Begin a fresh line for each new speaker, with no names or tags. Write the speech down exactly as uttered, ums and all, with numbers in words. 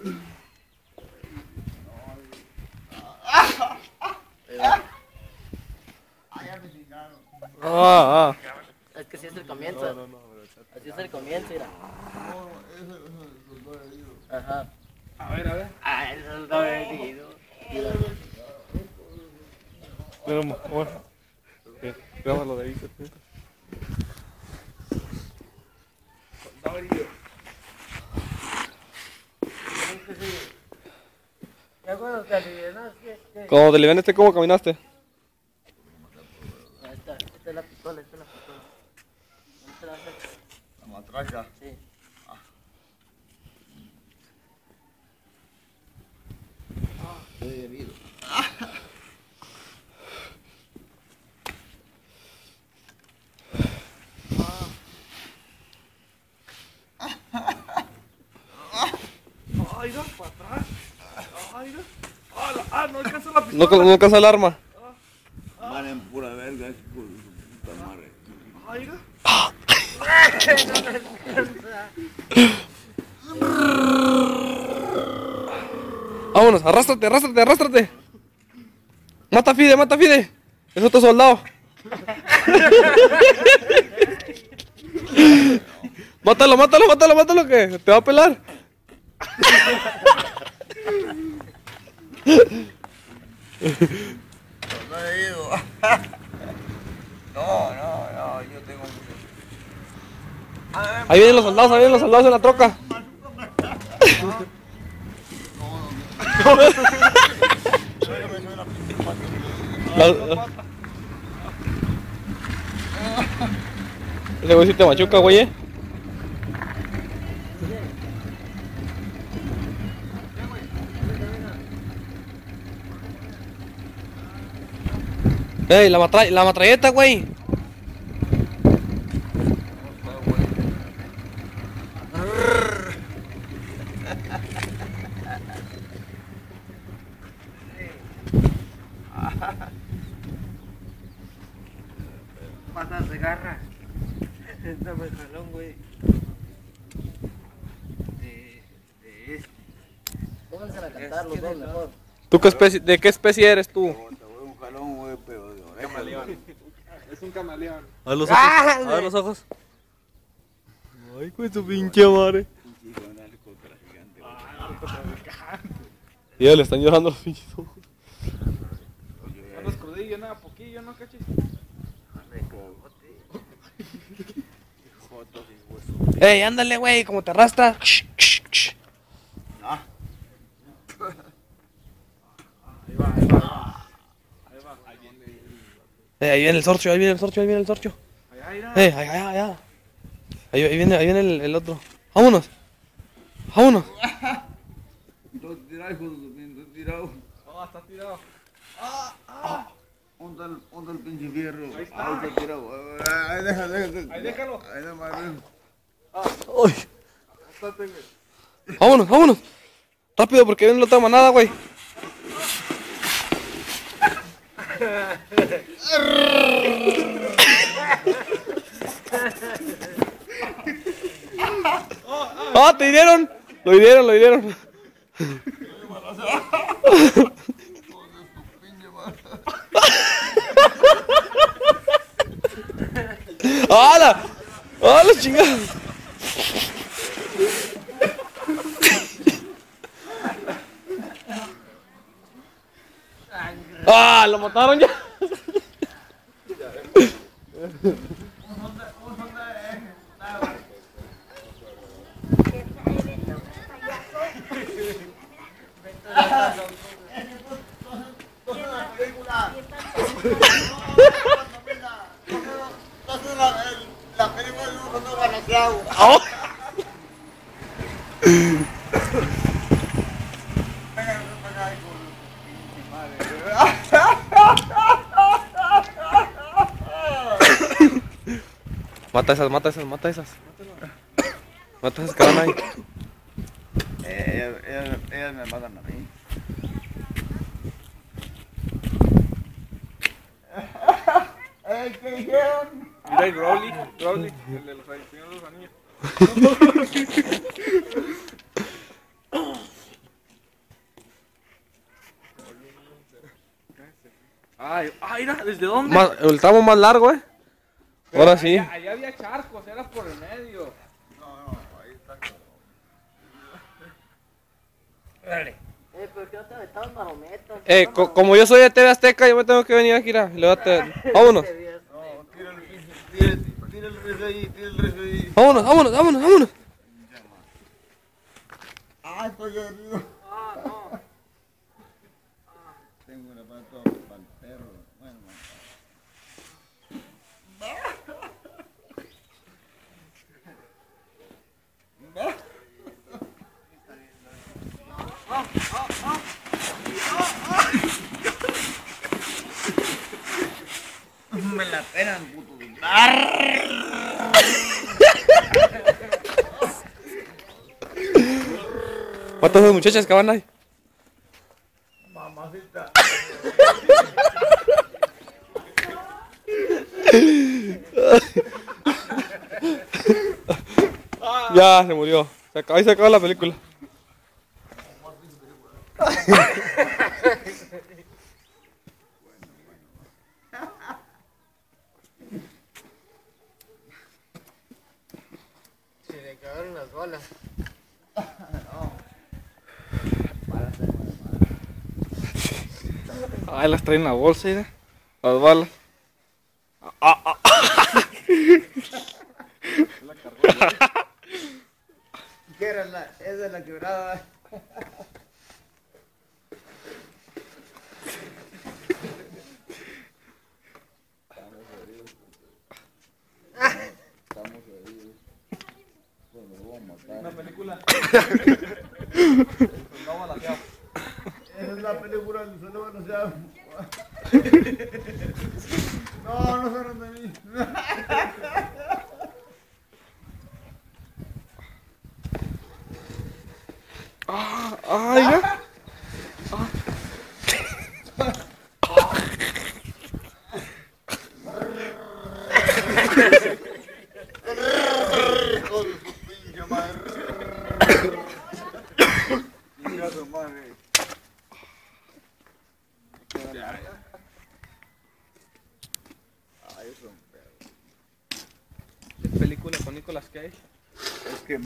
Ah, ah.
Es que si es el comienzo. No, no, no, así es el comienzo, mira. Ajá.
A ver, a ver.
Ah, el soldado herido.
Pero, bueno. Grábalo de ahí.
Soldado herido.
¿Ya cuando te alivianas?
Cuando te alivianaste, ¿cómo caminaste?
Ahí está, esta es la pistola, esta es la pistola. ¿Dónde te la haces?
La matraca.
Sí.
Estoy herido.
Ay, no, para atrás. Ay, no. Ah, la- ah, no alcanza la
No,
pistola.
no alcanza el arma.
Van en pura verga, es por su puta madre.
Ay, no.
Vámonos, arrástrate, arrástrate, arrástrate. Mata a Fide, mata a Fide. Es otro soldado. Mátalo, mátalo, mátalo, mátalo que te va a pelar.
Soldado herido. No, no, no, yo tengo mucho.
Ahí vienen los soldados, ahí vienen los soldados en la troca. La- Ese güey sí te machuca, güey, eh. Ey, la, matra la matralleta, güey.
Patas de garra. Dame el jalón, güey. De, de este. Pónganse a cantar los dos mejor.
¿Tú qué especie, de qué especie eres tú?
Te voy un jalón, güey, pero de oreja.
Es un camaleón.
A ver los ojos. A ver los ojos. Ay, con su pinche madre. Y ya le están llorando los pinches ojos.
Unos crudillos, nada, poquillo, ¿no, cachis?
Ey, ándale, güey, como te arrastra.
Ah,
Ahí va, ahí va. Ahí va, ahí viene.
Eh, ahí viene el sorcho, ahí viene el sorcho, ahí viene el sorcho.
Allá, allá.
Eh, allá, allá. Ahí, ahí viene, ahí viene el, el otro. Vámonos. Vámonos.
dos tirados, hijo de su pinche tirado.
Oh, está tirado.
¿Dónde está el, dónde está el pinche fierro?
Ahí está.
Ahí está tirado. Ahí déjalo, déjalo.
Ahí déjalo.
Ahí nada más.
Uy.
Estate, güey.
Vámonos, vámonos. Rápido porque viene la otra manada, güey. ¡Ah, te hirieron! Lo hirieron, lo hirieron. ¡Hala! ¡Hala, chingada! ¡Ah! ¡Lo mataron ya!
La película de un fondo balanceado.
¡Oh! Mata esas, mata esas, mata esas. Mata esas que van ahí.
Eh, ellas, ellas, ellas me matan a mí. Eh, ¿qué dijeron?
Mira el Rowley, Rowley, el de los Señor de los Anillos. Ay, ay, mira, ¿desde dónde?
Más, el tramo más largo, eh. Ahora sí.
Allá, allá había charcos, era por el medio.
Dale.
Eh, pero que no te aventaron marometas.
Eh, co- como yo soy de T V Azteca, yo me tengo que venir aquí, mira. Le voy a te- Vámonos.
No, tira el pinche, tira, tira el resto ahí, tira el resto ahí.
Vámonos, vámonos, vámonos, vámonos.
Ah, estoy arriba.
Ah, no.
Tengo una pata para el perro. Bueno, me la penan, puto.
¿Cuántas son muchachas que van ahí?
Mamacita.
Ya, se murió. Se acabó, ahí se acabó la película.
Se le quedaron las balas.
Ay, las traen en la bolsa, mira. Las balas. Ah, ah,
¿Qué era la? Esa es la quebrada.
Una película.
Esa es la película del solo bueno sea. No, no son de mí.
ah, ay, ya.
Hijo de su pinche madre. Mira su madre. Ay, es un pedo.
¿Qué película con Nicolas Cage?
Es que